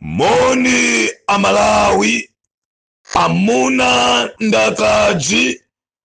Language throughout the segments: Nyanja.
Moni Amalawi, amuna ndakaji,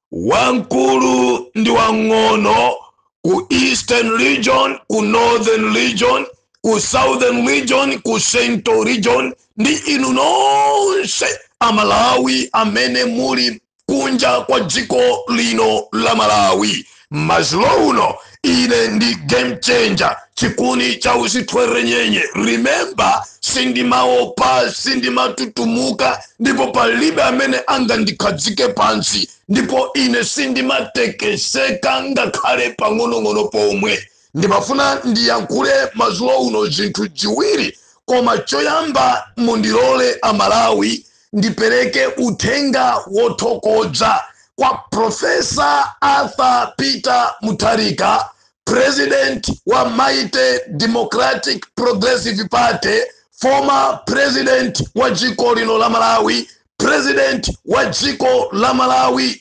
wankulu ndi wang'ono, ku Eastern Region, ku Northern Region, ku Southern Region, ku Central Region, ndi inu nonse Amalawi amene muli kunja kwa dziko lino la Malawi. Mazlo uno ine ndi game changer, chikuni cha usitwere nyenye. Remember, sindimaopa, sindimatutumuka, ndipo palibe amene anga ndikadzike pansi, ndipo ine sindimatekeseka ngakhale pang'onong'ono pomwe. Ndimafuna ndiyankhule mazlo uno zinthu ziwiri, koma choyamba mundilole Amalawi ndipereke uthenga wothokoza kwa Professor Arthur Peter Mutharika, President wa Mighty Democratic Progressive Party, former President wa dziko lino la Malawi, President wa dziko la Malawi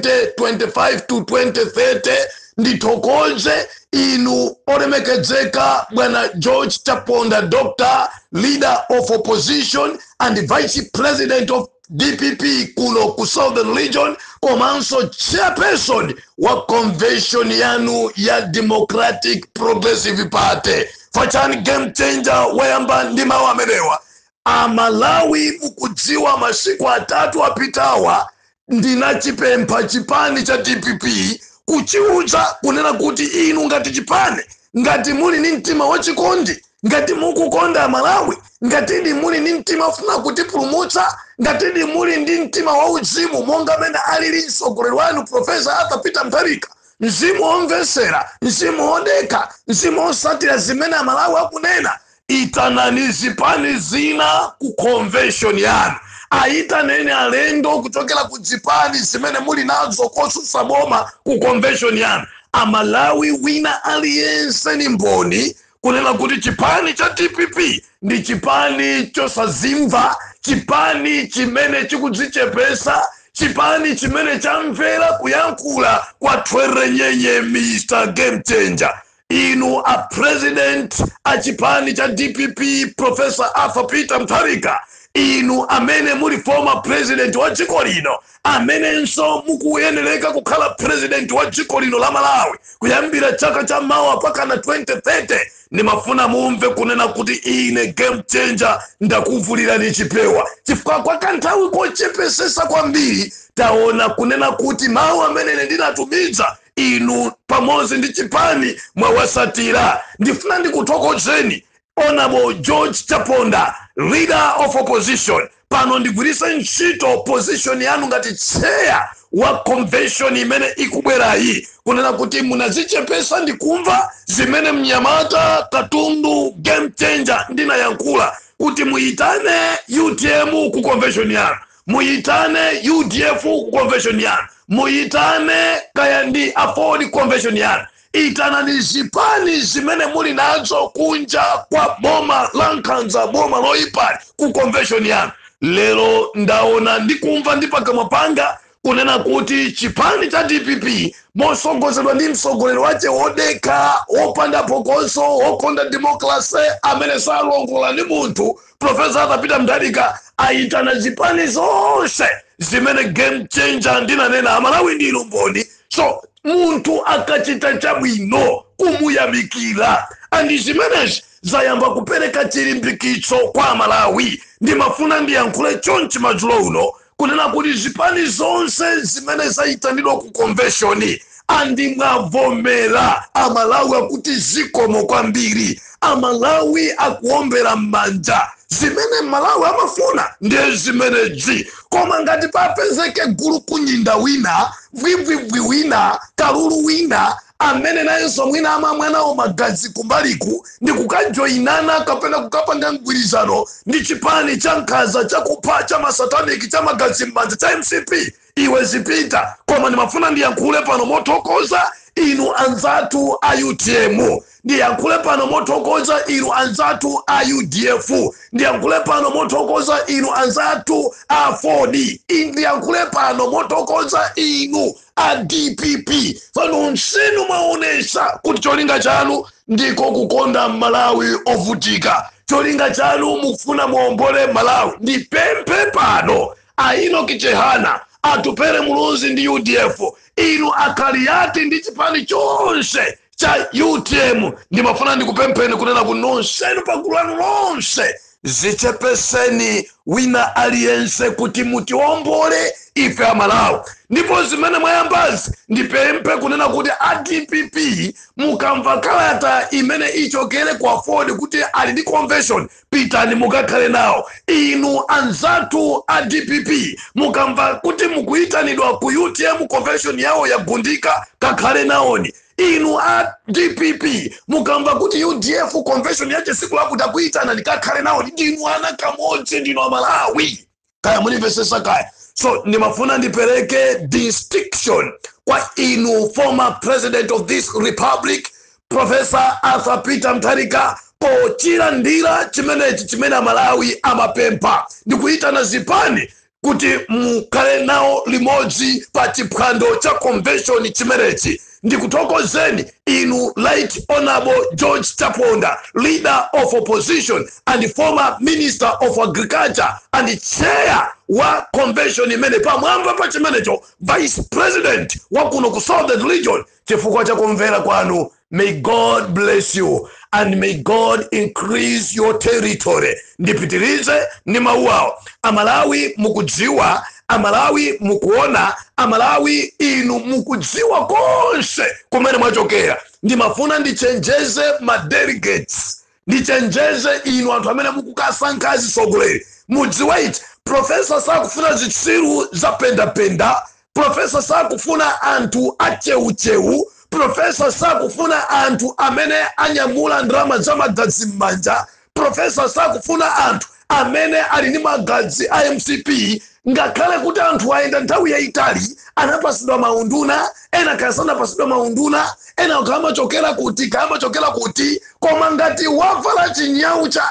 2025 to 2030. Ndithokoze inu olemekezeka bwana George Chaponda, Doctor, Leader of Opposition and Vice President of DPP kuno ku Southern Region, komanso Chairperson wa convention yanu ya Democratic Progressive Party. Fachani game changer wayamba ndima wamenewa. Amalawi mukudziwa masiku atatu apitawa ndinachipempha chipani cha DPP kuchiuza kunena kuti inu ngati chipani, ngati muli ni mtima wachikondi, ngati mukukonda Amalawi, ngati muli ni mtima funa kutipulumutsa, ngati muli ndi mtima wa uzimu monga mene alili mtsogoleri wanu Professor Arthur Peter Mutharika, mzimu omvesera, mzimu odeka, mzimu osatira zimene Amalawi akunena, itanani zipani zina ku convention yanu. Aitaneni alendo kuchokera ku zipani zimene muli nazo kosusa boma ku convention yanu. Amalawi wina aliyense ni mboni kunena kuti chipani cha DPP ndi chipani chosazimva, chipani chimene chikudzichepesa, chipani chimene chamvera kuyankhula kwa twere nyenye Mr. Game Changer. Inu a president a chipani cha DPP Professor Arthur Peter Mutharika, inu amene muli former president wa dziko lino, amene nso mukuyeneleka kukhala president wa dziko lino la Malawi kuyambira chaka cha mawa paka na 2030. Nimafuna mumve kunena kuti ine Game Changer ndakuvulira ni chipewa. Chifukwa kwa kanthawi kochepesesa kwambiri taona kunena kuti mawu amene ndinatumiza inu pamodzi ndi chipani mwawasatira. Ndifuna ndikuthokozeni Honorable George Chaponda, Leader of Opposition, pano ndigwiritsa ntchito position yanu ngati chair wa convention imene ikubwerayi kunena kuti munazichepesa ndikumva zimene mnyamata Katundu Game Changer ndinayankhula kuti muitane UTM ku convention yanu, muitane UDF ku convention yanu, muitane kaya ndi Afford convention yanu. Itanani zipani zimene muli nazo kunja kwa boma la Nkhanza, boma loipali ku convention yanu. Lero ndaona ndikumva ndipakamwa panga kunena kuti chipani cha DPP mosongozedwa ndi mtsogoleri wache wodeka, wopanda phokoso, wokonda democracy, amene salongola ndi munthu, Professor Arthur Peter Mutharika, aitana zipani zonse zimene Game Changer ndinanena Amalawi ndi mboni. So munthu akachita chabwino kumuyamikira, andi zimenezi zayamba kupereka chilimbikitso kwa Amalawi. Ndimafuna ndiyankhule chonchi madzulo uno kunena kuti zipani zonse zimene zaitanidwa ku convention andi mwavomera. Amalawi akuti zikomo kwambiri, Amalawi akuombera m'manja. Zimene Malawi amafuna ndiye zimenezi. Koma ngati papezeke gulu kunyinda wina, vivivwi wina, kalulu wina, amene nayenso mwina amamwanawo magazi kumbaliku, ndi kukajoinana kapena kukapanga mgwirizano ndi chipani cha Nkhanza chakupha cha masataniki cha magazi m'manja cha MCP, iwe zipita. Koma ndimafuna ndiyankhule pano mothokoza inu anzatu a UTM, ndiyankhule pano mothokoza inu anzatu a UDF, ndiyankhule pano mothokoza inu anzatu a Afford, ndiyankhule pano mothokoza inu a DPP. Pano nsenu mwaonesha kuti cholinga chanu ndiko kukonda Malawi ovutika. cholinga chanu mukufuna muombole Malawi. Ndipemphe pano Enoch Chihana atupere mulunzi ndi UDF, inu akaliati ndi chipani chonse cha UTM. Ndimafuna ndikupempheni kunena kuti nonsenu pagulu lanu lonse zichepeseni wina aliyense kuti mutiombole ife Amalawi. Ndipo zimene mwayambazi ndipemphe kunena kuti DPP mukamva kalata imene ichokere kwa Ford kuti ali ndi convention, pitani mukakhale nawo. Inu anzatu DPP mukamva kuti mukuitanidwa ku UTM convention yawo yagundika, kakhale nawoni. Inu DPP mukamva kuti UDF convention yache siku lakuti kuitana ndikakhale nawo. Ndinu ana kamodzi, ndinu Amalawi. Kaya munimvesesa kaya. So ndimafuna ndipereke distinction kwa inu former president of this republic, Professor Arthur Peter Mutharika, pochilandira chimene Amalawi amapempha. Ndikuitana zipani kuti mukhale nawo limodzi pa chiphwando cha convention chimenechi. Ndikuthokozeni inu Right Honorable George Chaponda, leader of opposition and former minister of agriculture and chair wa convention imene pamwamba pa chimenecho vice president wa kuno ku Southern region, chifukwa cha kumvera kwanu. May God bless you and may God increase your territory. Ndipitirize ni mauao. Amalawi mukudziwa, Amalawi mukuona, Amalawi inu mukudziwa konse kumene mwachokera. Ndimafuna ndichenjeze ma delegates, ndichenjeze inu anthu amene mukukasankhazi sogoleri. Mudziwe iti professor sakufuna zitsiru za penda, professor sakufuna anthu acheucheu, professor sakufuna anthu amene anyamula ndrama za magazi m'manja, professor sakufuna anthu amene ali ndi magazi a MCP. Ngakhale kuti anthu aenda nthawi yayitali anapasidwa maunduna, ena kasanapasidwa maunduna, ena kamachokera kuti, koma ngati wavala chinyawu cha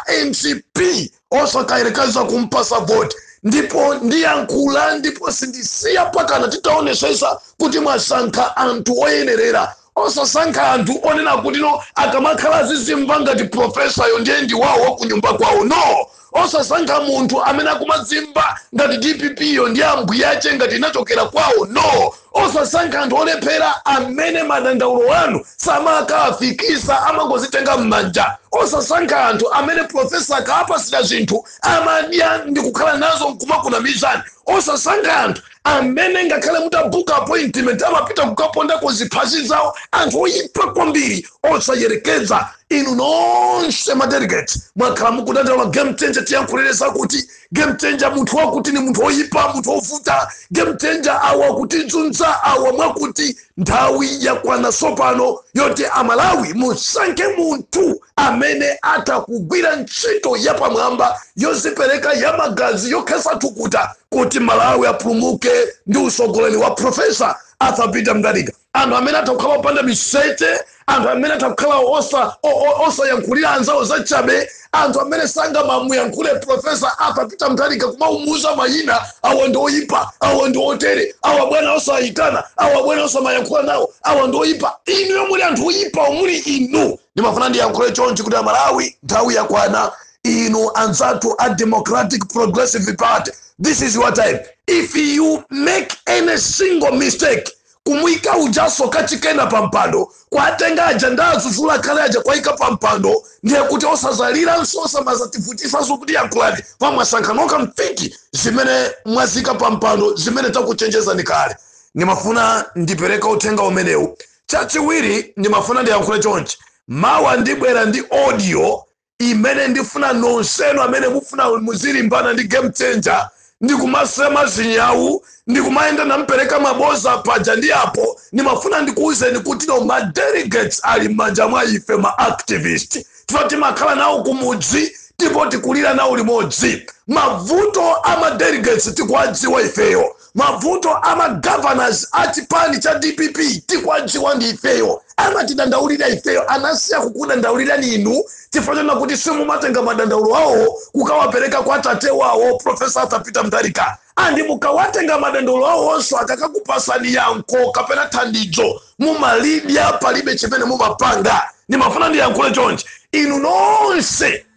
MCP osakayerekeza kumpasa vote, ndipo ndiyankhula, ndipo sindisiya pakana titaonesesa kuti mwasankha anthu oyenerera. Osasankha anthu onena kuti no akamakhala zizimva ngati professor yo ndiye ndi wawo kunyumba kwawo. No, osasankha munthu amene akumazimba ngati DPP yo ndi ambuye ache ngati inachokera kwawo. No, osasankha anthu olephera amene madandaulo anu samakaafikisa amangozitenga m'manja. Osasankha anthu amene professor akaapasira zinthu amadya ndi kukhala nazo nkumakuna mizani. Osasankha anthu amene ngakhale mutabuka appointment amapita kukaponda kuziphazi zawo. Anthu oyipa kwambiri osayerekeza. Inu nonse madelegates mwakhala mukudandaula game changer, tiyankhuliresa kuti game changer munthu wakuti ni munthu oyipa, munthu ovuta. Game changer awa kuti dzunza awa mwakuti nthawi yakwana sopano yoti Amalawi musankhe munthu amene atakugwira ntchito yapamwamba yozipereka ya magazi yokhesa thukuta kuti Malawi apulumuke ndi usogoleri wa Professor Arthur Peter Mutharika. Anthu amene atakhala opanda misete, anthu amene atakhala osayankhulira anzawo zachabe, anthu amene sanga mamuyankhule Professor Arthur Peter Mutharika kumaumuza mayina, awa ndi oyipa, awa ndi otere, awa bwana osayitana, awa bwana osamayankhula nawo, awa ndi oyipa. Inu yomuli anthu oyipa omuli inu. Ndimafuna ndiyankhule chonchi kuti Amalawi nthawi yakwana. Inu anzatu a Democratic Progressive Party, this is your time. If you make any single mistake, kumwika ujaso kachikena pampando, kwatenga ajanda zuzula kale aja kwaika pampando, ndiye kuti osazalira nsosa mazatifutisa sukuti yankulani. Pamwasankanoka mfiki zimene mwazika pampando, zimene takuchenjeza nikale. Nimafuna ndipereka utenga umeneu. Chachiwiri nimafuna ndiyankhule chonchi. Mawa ndibwera ndi audio imene ndifuna nonsenu amene mufuna muzilimbana ndi game changer, ndikumasema zinyawu, ndikumaenda nampereka maboza paja ndi apo. Nimafuna ndikuuzeni kuti no ma delegates ali m'manja mwa ife ma activist. Tifati makhala nawo kumudzi, tipo tikulira nawo limodzi. Mavuto ama delegates tikuwadziwa ifeyo. Mavuto ama governors achipani cha DPP tikuwadziwa ndi ifeyo. Ama tidandaulira ifeyo, anasiya kukudandaulira ni inu. Tifanya kuti simu matenga madandaulo wao kukawapereka kwa tate wao Professor Arthur Peter Mutharika. Andi mukawatenga madandaulo wao onso akakakupasani yanko kapena thandizo mumalibya palibe chimene mumapanga. Nimafuna ndiyankhule chonchi. Inu nonse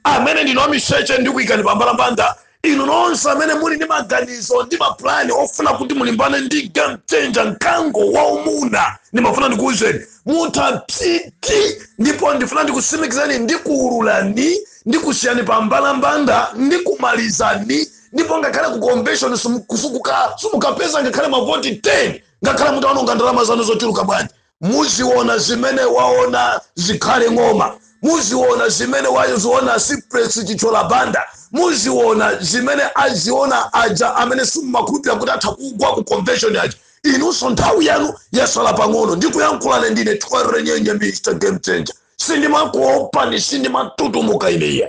amene ndino miseche ndi kuikani pambalambanda inu nonse amene muli ndi maganizo ndi maplani ofuna kuti mulimbane ndi game changer mkango waumuna ndimafuna ndikuwuzeni mutapsiti ndipo ndifuna ndikusimikizani ndikuululani ndikusiyani pambalambanda ndikumalizani ndipo ngakhale ku convention simukapeza ngakhale mavoti 10 ngakhale mutaononga ndalama zanu zochuluka bwanji muziona zimene waona zikhale ng'oma muziona zimene waziona Cyprus chichola banda muziona zimene aziona aja amene simumakhulupirira kuti atha kugwa ku convention aja inunso nthawi yanu yasala pang'ono ndikuyankhulane ndine twarrenyenye Mr. Game Changer sindimakuopa ni sindimatutumuka ineya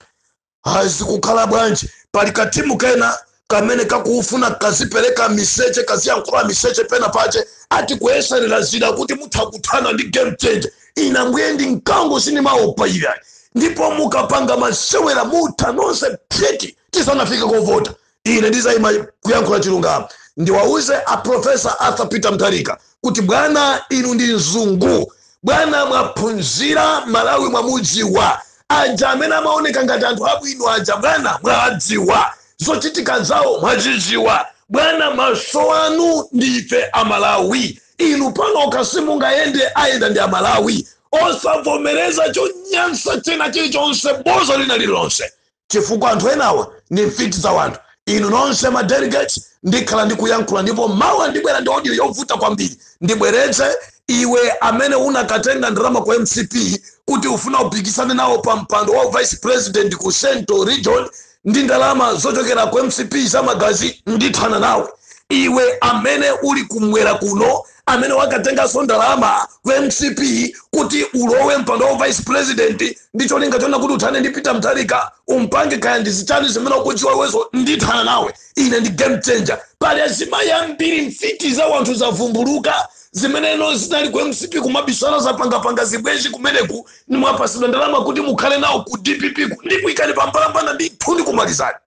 azikukhala bwanji pali katimu kena kamene kakufuna kazipereka miseche kaziyankhula miseche pena pache ati kuyeserera zida kuti muthakuthana ndi Game Changer ina mbuye ndi mkango sindimaopa iyayi ndipo mukapanga masewera mutha nonse pheti tisanafike kovota ine ndizayima kuyankhula chilungamo ndiwauze a Professor Arthur Peter Mutharika kuti bwana inu ndi mzungu bwana mwaphunzira Malawi mwamudziwa aja amene amaoneka ngati anthu abwino aja bwana mwadziwa zochitika zawo mwazidziwa bwana maso anu ndife Amalawi inu pano kasimungayende ayenda ndi Amalawi osavomereza chonyansa chena chilichonse bozo lina lilonse chifukwa anthu enawa ni mfiti za wanthu inu nonse ma delegates ndikhala ndikuyankhula ndipo mawa ndibwera ndi audio yovuta kwambiri ndibweretse iwe amene unakatenga ndalama kwa MCP kuti ufuna upikisane nawo pa mpando wa vice president ku Central Region ndi ndalama zochokera kwa MCP za magazi ndithana nawe iwe amene uli kumwera kuno amene wakatenga ndalama kwa MCP kuti ulowe mpando wa vice president ndicho linga chona kuti uthane ndi Peter Mutharika umpange kaya ndizichani zimene ukudziwa wezo ndithana nawe ine ndi Game Changer pali azimayi ambiri mfiti za wanthu zavumbuluka zimene ino zinali kwa MCP kumabisana zapangapanga zibwezi kumeneku ni mwapasidwa ndalama kuti mukhale nawo ku DPP ndipo ikali pambalambanda ndi thundi kumalizani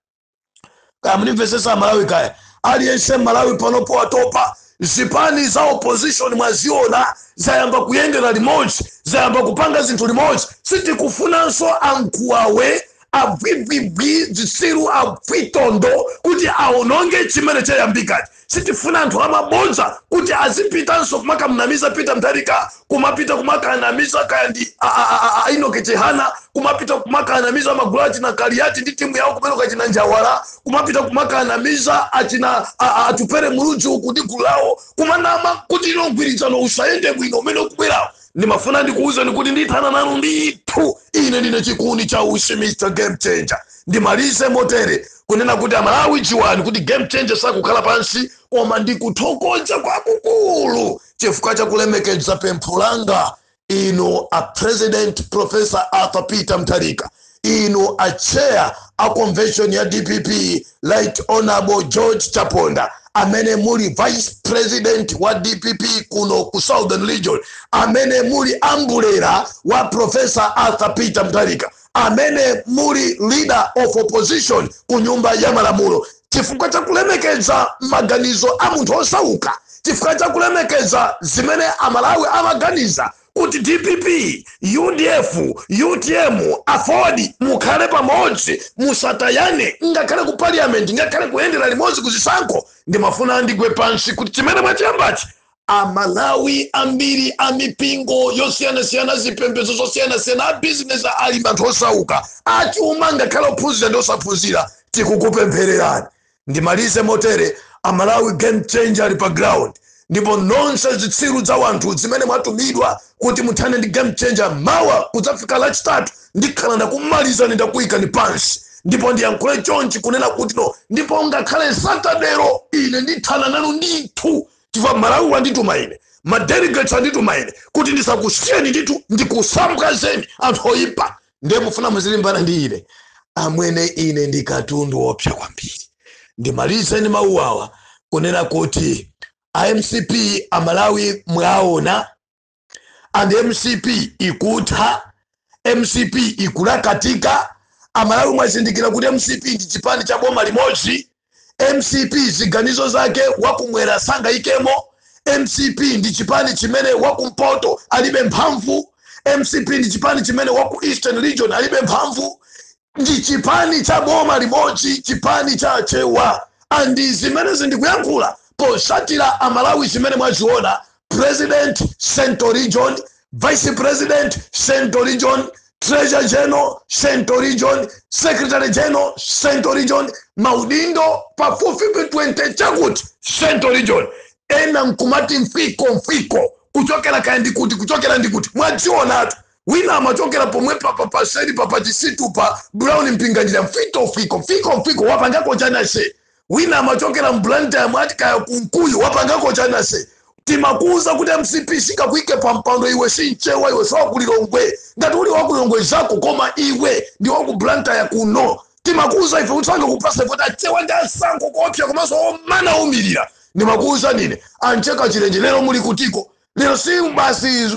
kaya munimvesesa Malawi kaya aliyense Malawi panopo watopa zipani za opposition mwaziona zayamba kuyendera limodzi zayamba kupanga zinthu limodzi sitikufunanso ankuwawe abwibwibwi zisiru abwitondo kuti aononge chimene chayambikati sitifuna anthu amabodza kuti azipitanso kumakamnamiza Peter Mutharika kumapita kumakanamiza kaya ndi Enoch Chihana kumapita kumakanamiza magulu achina Kaliati ndi timu yawo kumene kachina Njawala kumapita kumakanamiza achina Atupere Mulunji uku ndi gulu lawo kumanama kuti inogwirizano usayende bwino umene ukubwerawo ndimafuna ndikuwuzeni kuti ndithana nanu ndithu ine ndine chikundi cha usi Mr. Game Changer ndimalize motere kunena kuti Amalawi chiwani kuti Game Changer sakukhala pansi koma ndikuthokoza kwakukulu chifukwa chakulemekeza pempho langa inu a President Professor Arthur Peter Mutharika inu a chair a convention ya DPP Right Honorable George Chaponda amene muli vice president wa DPP kuno ku Southern Region amene muli ambulera wa Professor Arthur Peter Mutharika amene muli leader of opposition ku nyumba ya malamulo chifukwa chakulemekeza maganizo a munthu osauka chifukwa chakulemekeza zimene Amalawi amaganiza kuti DPP, UDF, UTM, afodi mukhale pamodzi musatayane ngakhale ku parliament ngakhale kuyendera limodzi kuzisankho ndimafuna ndigwe pansi kuti chimene mwachiyambachi Amalawi ambiri amipingo yosiyana zipembedzo zosiyana a business ali anthu osauka achuma ngakhale ophunzira ndi osaphunzira tikukupemphererani ndimalize motere Amalawi Game Changer ali pa ground ndipo nonse zitsiru za wanthu zimene mwatumidwa kuti muthane ndi Game Changer mawa kudzafika lachitatu ndikhala ndakumaliza ndakuyika ni pansi ndipo ndiyankhule chonchi kunena kuti no ndipo ngakhale Satadero ine ndithana nanu ndithu chifukwa Malawi wandituma ine madelegates andituma ine kuti ndisakusiyeni ndithu ndikusambwazeni anthu oyipa ndiye mufuna muzilimbana ndi ine amwene ine ndi katundu wopsa kwambiri ndimalize ndi mawu awa kunena kuti MCP Amalawi mwaona and MCP ikutha MCP ikulakatika Amalawi mwazindikira kuti MCP ndi chipani cha boma limodzi MCP ziganizo zake wakumwera sanga ikemo MCP ndi chipani chimene wakumpoto alibe mphamvu MCP ndi chipani chimene waku Eastern Region alibe mphamvu ndi chipani cha boma limodzi, chipani cha chewa. Andi zimene zindikuyankhula posatira amalawi zimene mwaziona: President Central Region, Vice President Central Region, Treasurer General Central Region, Secretary General Central Region, maudindo pafupifupi 20 chakuti Central Region. Ena nkumati mfiko kuchokera kandi kuti kuchokera ndi kuti mwadziona wina amachokera pomwe pa sedi pa chisitu pa Brown mpinganjira mfiko wapangako chana se. Wina amachokera mblanta mwati kaya kunkuyu wapangako chana se. Timakuza kuti MCP sika kuike pampando iwe sinchewa iwe sawa kulilongwe. Ngati uli wakulilongwe zako koma iwe ndi wakublanta ya kuno. Timakuza ife utsange kupasa vota chewa nda sanko kopya komaso mana umilira. Nimakuza nine ancheka chilenje lero muli kutiko. Lero si basi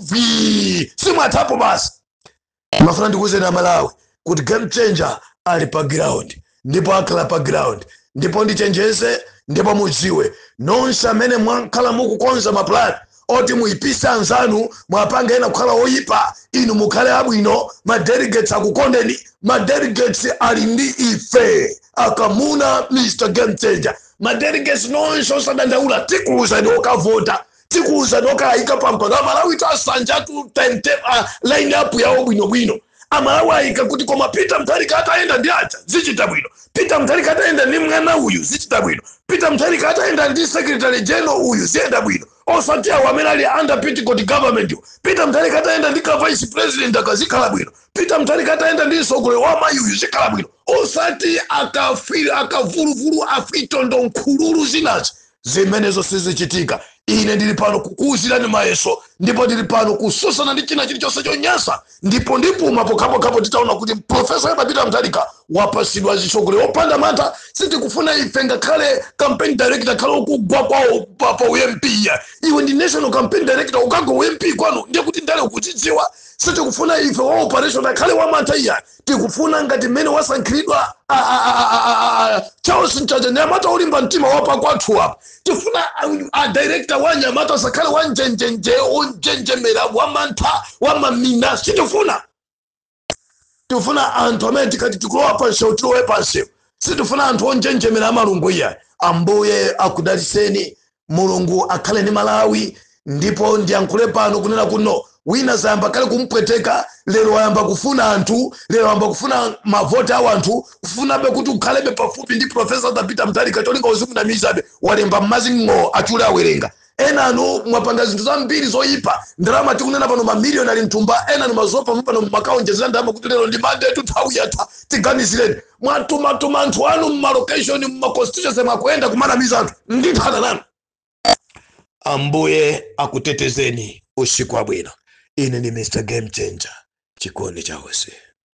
si matapo basi. Mafuna ndikuze na Malawi kuti Game Changer ali pa ground. Ndipo akala pa ground. Ndipo ndichenjeze ndipo muziwe nonse amene mwankhala mukukonza maplan oti muipisa anzanu mwapanga ena kukhala oyipa inu mukhale abwino. Madelegates akukondeni, madelegates ali ndi ife akamuna Mr. Game Changer. Madelegates nonse osadandaula tikuuza ndi okavota, tikuuza ndi okayika pampando. Amalawi tasanja tu line up yawo bwino. Amalawi ayika kuti koma Peter Mutharika ataenda ndi acha zichita bwino. Peter Mutharika ataenda ndi mwana uyu zichita bwino. Peter Mutharika ataenda ndi Secretary General uyu ziyenda bwino. Osatia wamene ali under Pentecost government. Peter Mutharika ataenda ndi Vice President akazikhala bwino. Peter Mutharika ataenda ndi Sogole wa mayu zikhala bwino. Osati akavuluvulu afitondo nkhululu zinazi zimenezo sizichitika. Ine ndili pano kukuuzirani mayeso, ndipo ndili pano kususana ndi china chilichonse chonyasa. Ndipo mapo titaona kuti Professor Peter Mutharika wapasidwa zisogole opanda mata. Sitikufuna ife ngakhale campaign director khale ukugwa kwawo pa UMP. Iwe ndi national campaign director ukago UMP kwanu ndiye kuti ndale ukuchidziwa. Sitikufuna ife wa operation akhale wa mata iya. Tikufuna ngati mene wasankhidwa Charles Nchaja Nyamata ulimba mtima wapa kwathu hapa. Tifuna director wa Nyamata sakale wa onjenjemera wa manta wa mamina. Sitifuna. Tifuna anthu amene tikati tikulowa pansi utilowe pansi. Sitifuna anthu onjenjemera amalungu iya. Ambuye akudaliseni, Mulungu akhale ni Malawi. Ndipo ndiyankhule pano kunena kuno wina zayamba kale kumpweteka. Lero wayamba kufuna anthu, lero wayamba kufuna mavota wa anthu, kufuna be kuti ukhalebe pafupi ndi Professor Peter Mutharika cholinga uzimunamizabe walemba mmazingo achule awerenga. Ena anu mwapanga zinthu zambiri zoyipa. Ndalama tikunena pano mamiliyoni ali mtumba. Ena anu mazopa pano makaonjezera ndalama kuti lero ndi mande tuthawi yatha tiganizireni. Mwatuma anthu anu mmalocation mmaconstituency mwakuenda kumanamiza anthu. Ndithana nanu. Ambuye akutetezeni usiku wabwino. Ine ni Mr. Game Changer, chikondi cha wose.